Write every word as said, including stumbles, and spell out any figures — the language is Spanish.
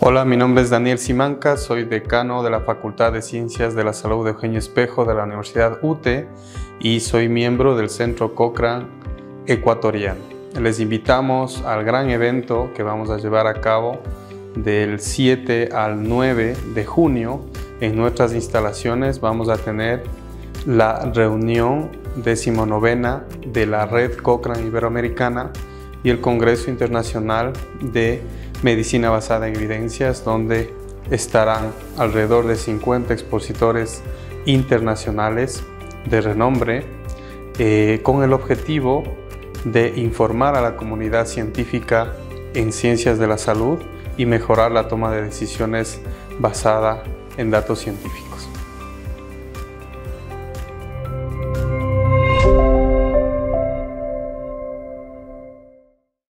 Hola, mi nombre es Daniel Simanca, soy decano de la Facultad de Ciencias de la Salud de Eugenio Espejo de la Universidad U T E y soy miembro del Centro Cochrane Ecuatoriano. Les invitamos al gran evento que vamos a llevar a cabo del siete al nueve de junio. En nuestras instalaciones vamos a tener la reunión decimonovena de la Red Cochrane Iberoamericana y el Congreso Internacional de Medicina Basada en Evidencias, donde estarán alrededor de cincuenta expositores internacionales de renombre eh, con el objetivo de informar a la comunidad científica en ciencias de la salud y mejorar la toma de decisiones basada en datos científicos.